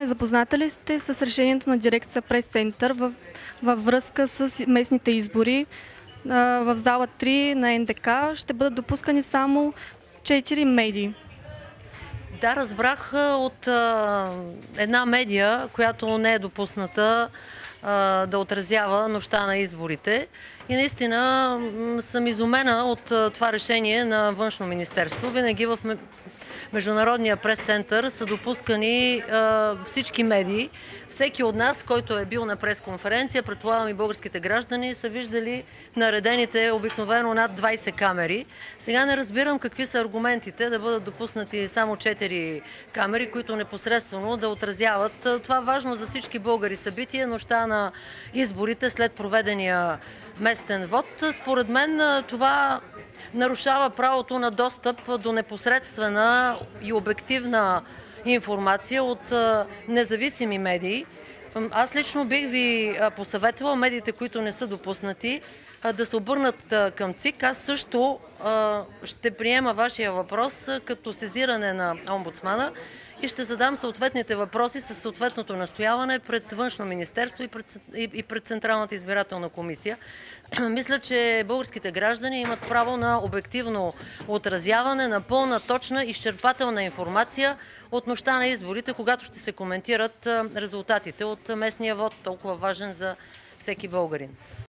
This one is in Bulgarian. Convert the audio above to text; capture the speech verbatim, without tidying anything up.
Запозната ли сте с решението на дирекция Прес-център във, във връзка с местните избори? А, В зала три на Н Д К ще бъдат допускани само четири медии. Да, разбрах а, от а, една медия, която не е допусната а, да отразява нощта на изборите. И наистина м, съм изумена от а, това решение на Външно министерство. Винаги в ме- Международния прес-център са допускани а, всички медии. Всеки от нас, който е бил на пресконференция, предполагам и българските граждани, са виждали наредените обикновено над двайсет камери. Сега не разбирам какви са аргументите да бъдат допуснати само четири камери, които непосредствено да отразяват това важно за всички българи събитие, нощта на изборите след проведения местен вод. Според мен това нарушава правото на достъп до непосредствена и обективна информация от независими медии. Аз лично бих ви посъветвала медиите, които не са допуснати, да се обърнат към ЦИК. Аз също ще приема вашия въпрос като сезиране на омбудсмана и ще задам съответните въпроси със съответното настояване пред Външно министерство и пред, и пред Централната избирателна комисия. Мисля, че българските граждани имат право на обективно отразяване, на пълна, точна, изчерпателна информация от нощта на изборите, когато ще се коментират резултатите от местния вод, толкова важен за всеки българин.